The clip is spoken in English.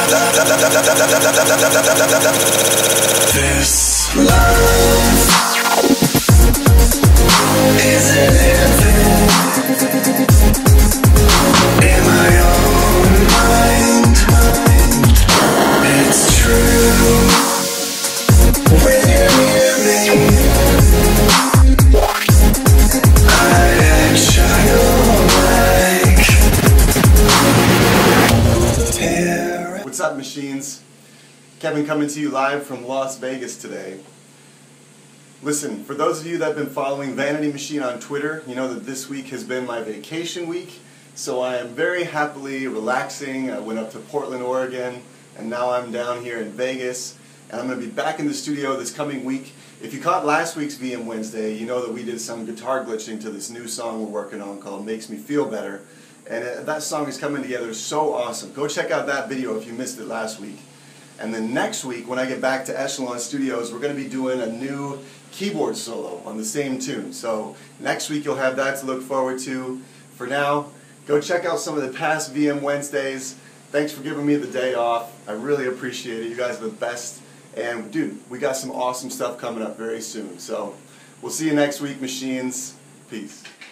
This love is it heaven in my own mind? It's true when you're near me. I act childlike. What's up, machines? Kevin coming to you live from Las Vegas today. Listen, for those of you that have been following Vanity Machine on Twitter, you know that this week has been my vacation week, so I am very happily relaxing. I went up to Portland, Oregon, and now I'm down here in Vegas, and I'm going to be back in the studio this coming week. If you caught last week's VM Wednesday, you know that we did some guitar glitching to this new song we're working on called Makes Me Feel Better, and that song is coming together so awesome. Go check out that video if you missed it last week. And then next week, when I get back to Echelon Studios, we're going to be doing a new keyboard solo on the same tune. So next week you'll have that to look forward to. For now, go check out some of the past VM Wednesdays. Thanks for giving me the day off. I really appreciate it. You guys are the best. And dude, we got some awesome stuff coming up very soon. So we'll see you next week, machines. Peace.